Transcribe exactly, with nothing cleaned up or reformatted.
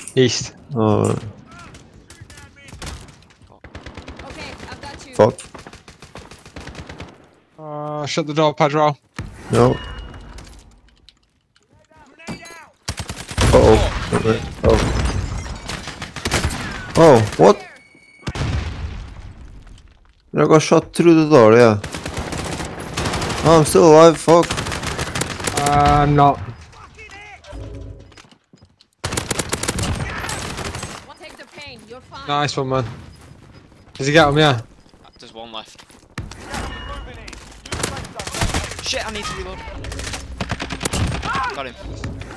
East. Oh, Okay, I've got you. fuck. Uh, shut the door, Pedro. No. Uh-oh. Okay. Oh. Oh, what? I got shot through the door, yeah. Oh, I'm still alive, fuck. Uh, not. Take the pain. You're fine. Nice one, man. Does he get him? Yeah. There's one left. Shit, I need to reload. Got him.